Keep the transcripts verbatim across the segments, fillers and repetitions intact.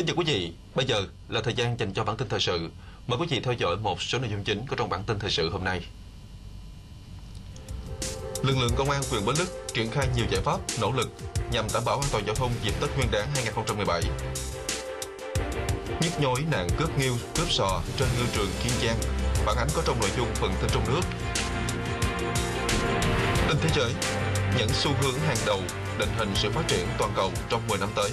Kính chào quý vị, bây giờ là thời gian dành cho bản tin thời sự. Mời quý vị theo dõi một số nội dung chính có trong bản tin thời sự hôm nay. Lực lượng công an huyện Bến Lức triển khai nhiều giải pháp, nỗ lực nhằm đảm bảo an toàn giao thông dịp Tết Nguyên đán hai không một bảy. Nhức nhối nạn cướp nghêu, cướp sò trên ngư trường Kiên Giang, phản ánh có trong nội dung phần tin trong nước. Tin thế giới, những xu hướng hàng đầu định hình sự phát triển toàn cầu trong mười năm tới.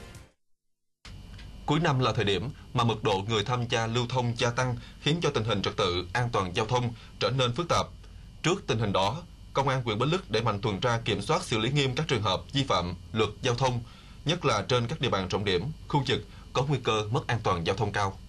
Cuối năm là thời điểm mà mật độ người tham gia lưu thông gia tăng, khiến cho tình hình trật tự an toàn giao thông trở nên phức tạp. Trước tình hình đó, Công an huyện Bến Lức đẩy mạnh tuần tra kiểm soát, xử lý nghiêm các trường hợp vi phạm luật giao thông, nhất là trên các địa bàn trọng điểm, khu vực có nguy cơ mất an toàn giao thông cao.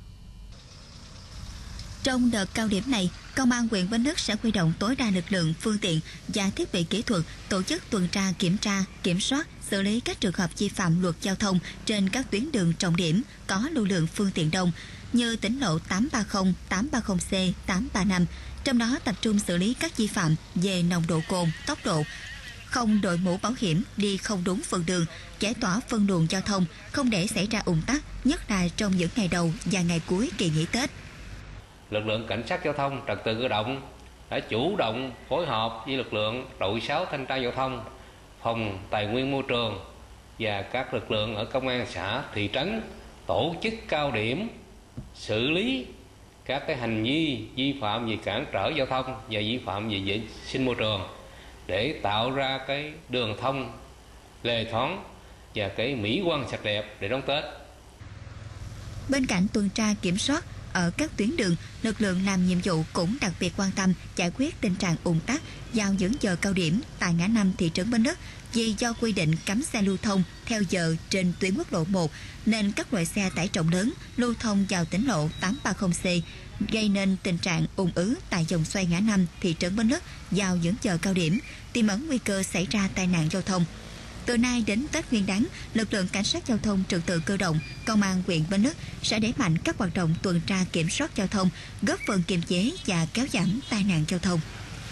Trong đợt cao điểm này, Công an huyện Bến Lức sẽ huy động tối đa lực lượng, phương tiện và thiết bị kỹ thuật, tổ chức tuần tra, kiểm tra, kiểm soát, xử lý các trường hợp vi phạm luật giao thông trên các tuyến đường trọng điểm có lưu lượng phương tiện đông như tỉnh lộ tám ba không, tám ba không C, tám ba năm. Trong đó tập trung xử lý các vi phạm về nồng độ cồn, tốc độ, không đội mũ bảo hiểm, đi không đúng phần đường, giải tỏa phân luồng giao thông, không để xảy ra ùn tắc, nhất là trong những ngày đầu và ngày cuối kỳ nghỉ Tết. Lực lượng cảnh sát giao thông, trật tự cơ động đã chủ động phối hợp với lực lượng đội sáu thanh tra giao thông, phòng tài nguyên môi trường và các lực lượng ở công an xã, thị trấn tổ chức cao điểm xử lý các cái hành vi vi phạm về cản trở giao thông và vi phạm về vệ sinh môi trường để tạo ra cái đường thông lề thoáng và cái mỹ quan sạch đẹp để đón Tết. Bên cạnh tuần tra kiểm soát ở các tuyến đường, lực lượng làm nhiệm vụ cũng đặc biệt quan tâm giải quyết tình trạng ùn tắc vào những giờ cao điểm tại ngã năm thị trấn Bến Lức, vì do quy định cấm xe lưu thông theo giờ trên tuyến quốc lộ một nên các loại xe tải trọng lớn lưu thông vào tỉnh lộ tám ba không C, gây nên tình trạng ùn ứ tại vòng xoay ngã năm thị trấn Bến Lức vào những giờ cao điểm, tiềm ẩn nguy cơ xảy ra tai nạn giao thông. Từ nay đến Tết Nguyên đán, lực lượng cảnh sát giao thông trật tự cơ động, Công an huyện Bến Lức sẽ đẩy mạnh các hoạt động tuần tra kiểm soát giao thông, góp phần kiềm chế và kéo giảm tai nạn giao thông.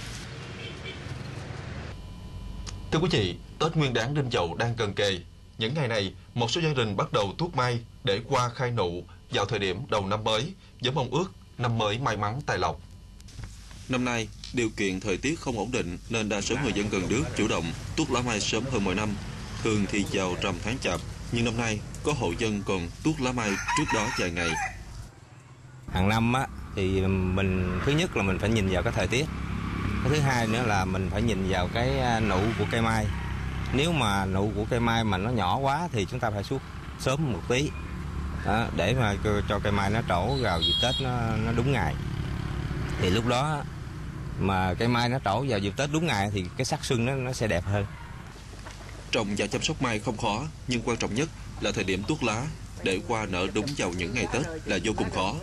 Thưa quý vị, Tết Nguyên đán Đinh Dậu đang gần kề. Những ngày này, một số gia đình bắt đầu tuốt mai để qua khai nụ vào thời điểm đầu năm mới, với mong ước năm mới may mắn tài lộc. Năm nay, điều kiện thời tiết không ổn định nên đa số người dân gần nước chủ động tuốt lá mai sớm hơn mọi năm. Thường thì vào rằm tháng Chạp, nhưng năm nay có hộ dân còn tuốt lá mai trước đó vài ngày. Hàng năm á thì mình thứ nhất là mình phải nhìn vào cái thời tiết. Cái thứ hai nữa là mình phải nhìn vào cái nụ của cây mai. Nếu mà nụ của cây mai mà nó nhỏ quá thì chúng ta phải tuốt sớm một tí đó, để mà cho cây mai nó trổ vào dịp Tết nó, nó đúng ngày. Thì lúc đó mà cây mai nó trổ vào dịp Tết đúng ngày thì cái sắc xuân nó, nó sẽ đẹp hơn. Trồng và chăm sóc mai không khó, nhưng quan trọng nhất là thời điểm tuốt lá để hoa nở đúng vào những ngày Tết là vô cùng khó.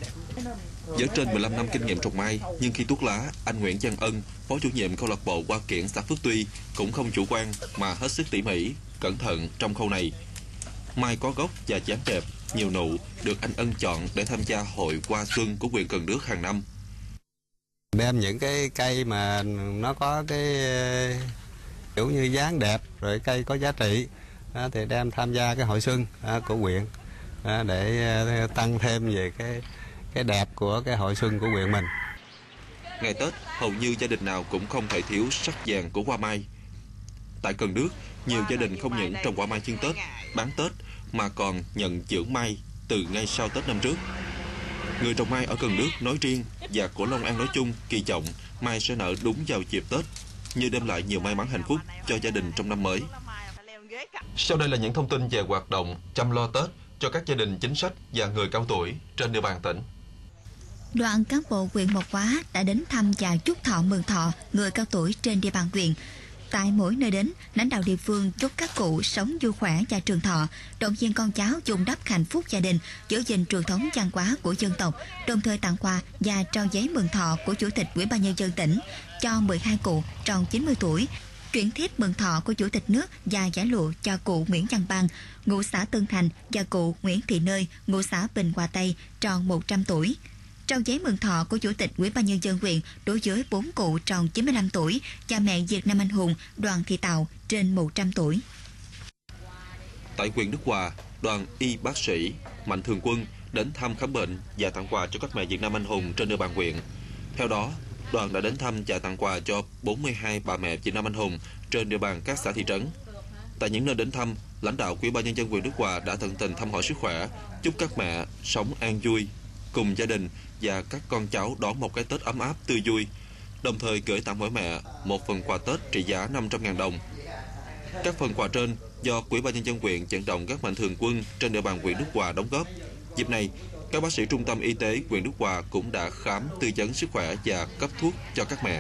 Với trên mười lăm năm kinh nghiệm trồng mai, nhưng khi tuốt lá, anh Nguyễn Văn Ân, phó chủ nhiệm câu lạc bộ Hoa Kiển xã Phước Tuy cũng không chủ quan mà hết sức tỉ mỉ, cẩn thận trong khâu này. Mai có gốc và dáng đẹp, nhiều nụ được anh Ân chọn để tham gia hội hoa xuân của huyện Cần Đước hàng năm. Đem những cái cây mà nó có cái kiểu như dáng đẹp rồi cây có giá trị thì đem tham gia cái hội xuân của huyện để tăng thêm về cái cái đẹp của cái hội xuân của huyện mình. Ngày Tết, hầu như gia đình nào cũng không thể thiếu sắc vàng của hoa mai. Tại Cần Đước, nhiều gia đình không những trồng hoa mai chuyên Tết, bán Tết mà còn nhận dưỡng mai từ ngay sau Tết năm trước. Người trồng mai ở Cần Đước nói riêng và của Long An nói chung kỳ vọng mai sẽ nở đúng vào dịp Tết, như đem lại nhiều may mắn hạnh phúc cho gia đình trong năm mới. Sau đây là những thông tin về hoạt động chăm lo Tết cho các gia đình chính sách và người cao tuổi trên địa bàn tỉnh. Đoàn cán bộ huyện Mộc Hóa đã đến thăm và chúc thọ mừng thọ người cao tuổi trên địa bàn huyện. Tại mỗi nơi đến, lãnh đạo địa phương chúc các cụ sống vui khỏe và trường thọ, động viên con cháu vun đắp hạnh phúc gia đình, giữ gìn truyền thống văn hóa của dân tộc, đồng thời tặng quà và trao giấy mừng thọ của Chủ tịch Ủy ban Nhân dân tỉnh cho mười hai cụ tròn chín mươi tuổi, chuyển thiếp mừng thọ của Chủ tịch nước và giải lụa cho cụ Nguyễn Văn Bang, ngụ xã Tân Thành, và cụ Nguyễn Thị Nơi, ngụ xã Bình Hòa Tây, tròn một trăm tuổi. Trao giấy mừng thọ của Chủ tịch Ủy ban Nhân dân huyện đối với bốn cụ tròn chín mươi lăm tuổi và mẹ Việt Nam anh hùng Đoàn Thị Tào trên một trăm tuổi. Tại huyện Đức Hòa, đoàn y bác sĩ Mạnh Thường Quân đến thăm khám bệnh và tặng quà cho các mẹ Việt Nam anh hùng trên địa bàn huyện. Theo đó, đoàn đã đến thăm và tặng quà cho bốn mươi hai bà mẹ Việt Nam anh hùng trên địa bàn các xã thị trấn. Tại những nơi đến thăm, lãnh đạo Ủy ban nhân dân huyện Đức Hòa đã tận tình thăm hỏi sức khỏe, chúc các mẹ sống an vui cùng gia đình và các con cháu đón một cái Tết ấm áp tươi vui, đồng thời gửi tặng mỗi mẹ một phần quà Tết trị giá năm trăm nghìn đồng. Các phần quà trên do Ủy ban nhân dân huyện vận động các mạnh thường quân trên địa bàn huyện Đức Hòa đóng góp. Dịp này, các bác sĩ trung tâm y tế huyện Đức Hòa cũng đã khám tư vấn sức khỏe và cấp thuốc cho các mẹ.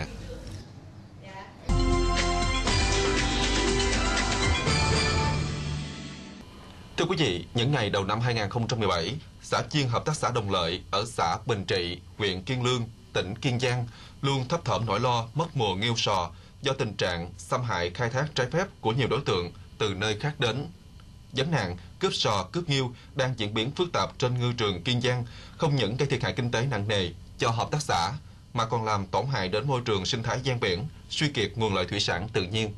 Thưa quý vị, những ngày đầu năm hai nghìn không trăm mười bảy, xã chuyên hợp tác xã Đồng Lợi ở xã Bình Trị, huyện Kiên Lương, tỉnh Kiên Giang luôn thấp thỏm nỗi lo mất mùa nghêu sò do tình trạng xâm hại khai thác trái phép của nhiều đối tượng từ nơi khác đến. Vấn nạn cướp sò, cướp nghêu đang diễn biến phức tạp trên ngư trường Kiên Giang, không những gây thiệt hại kinh tế nặng nề cho hợp tác xã mà còn làm tổn hại đến môi trường sinh thái ven biển, suy kiệt nguồn lợi thủy sản tự nhiên.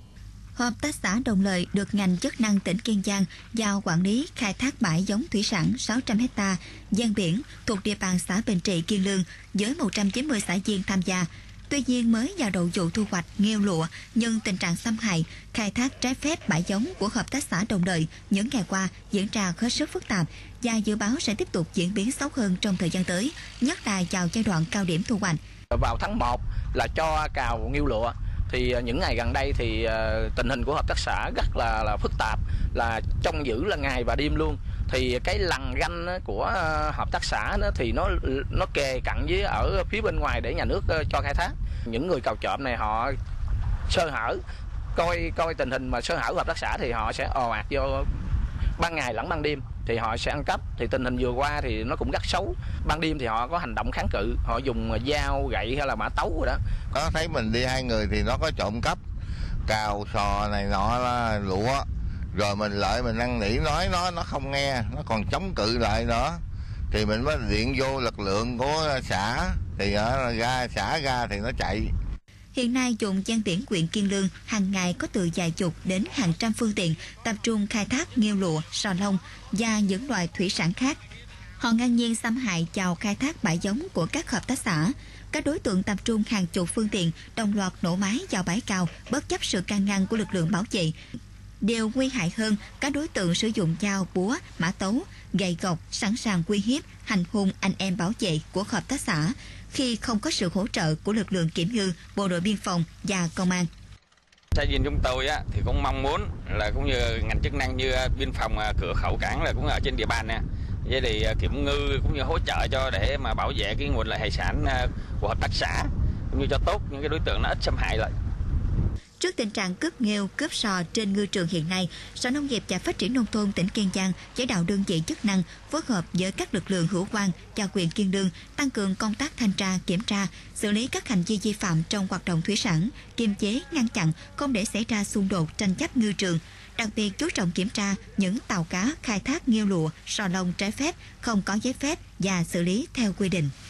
Hợp tác xã Đồng Lợi được ngành chức năng tỉnh Kiên Giang giao quản lý khai thác bãi giống thủy sản sáu trăm héc ta ven biển thuộc địa bàn xã Bình Trị, Kiên Lương với một trăm chín mươi xã viên tham gia. Tuy nhiên mới vào đầu vụ thu hoạch nghêu lụa, nhưng tình trạng xâm hại, khai thác trái phép bãi giống của hợp tác xã Đồng Lợi những ngày qua diễn ra hết sức phức tạp và dự báo sẽ tiếp tục diễn biến xấu hơn trong thời gian tới, nhất là vào giai đoạn cao điểm thu hoạch. Vào tháng một là cho cào nghêu lụa. Thì những ngày gần đây thì uh, tình hình của hợp tác xã rất là, là phức tạp, là trông giữ là ngày và đêm luôn. Thì cái lằn ranh của uh, hợp tác xã đó thì nó nó kề cận với ở phía bên ngoài để nhà nước uh, cho khai thác. Những người cào trộm này họ sơ hở, coi coi tình hình mà sơ hở của hợp tác xã thì họ sẽ ồ ạt vô ban ngày lẫn ban đêm thì họ sẽ ăn cắp. Thì tình hình vừa qua thì nó cũng rất xấu. Ban đêm thì họ có hành động kháng cự, họ dùng dao, gậy hay là mã tấu rồi đó. Có thấy mình đi hai người thì nó có trộm cắp cào sò này nọ là lụa, rồi mình lại mình năn nỉ nói nó nó không nghe, nó còn chống cự lại nữa, thì mình mới điện vô lực lượng của xã thì uh, ra xã ra thì nó chạy. Hiện nay, vùng ven biển huyện Kiên Lương hàng ngày có từ vài chục đến hàng trăm phương tiện tập trung khai thác nghêu lụa, sò lông và những loài thủy sản khác. Họ ngang nhiên xâm hại chào khai thác bãi giống của các hợp tác xã. Các đối tượng tập trung hàng chục phương tiện đồng loạt nổ máy vào bãi cào bất chấp sự can ngăn của lực lượng bảo vệ. Điều nguy hại hơn, các đối tượng sử dụng dao, búa, mã tấu, gậy gộc sẵn sàng uy hiếp, hành hung anh em bảo vệ của hợp tác xã khi không có sự hỗ trợ của lực lượng kiểm ngư, bộ đội biên phòng và công an. Xã viên chúng tôi á, thì cũng mong muốn là cũng như ngành chức năng như biên phòng cửa khẩu cảng là cũng ở trên địa bàn nè, vậy thì kiểm ngư cũng như hỗ trợ cho để mà bảo vệ cái nguồn lợi hải sản của hợp tác xã cũng như cho tốt những cái đối tượng nó ít xâm hại lại. Trước tình trạng cướp nghêu, cướp sò trên ngư trường hiện nay, Sở Nông nghiệp và Phát triển Nông thôn tỉnh Kiên Giang chỉ đạo đơn vị chức năng phối hợp với các lực lượng hữu quan và huyện Kiên Lương tăng cường công tác thanh tra, kiểm tra, xử lý các hành vi vi phạm trong hoạt động thủy sản, kiềm chế, ngăn chặn không để xảy ra xung đột tranh chấp ngư trường. Đặc biệt chú trọng kiểm tra những tàu cá khai thác nghêu lụa, sò lông trái phép, không có giấy phép và xử lý theo quy định.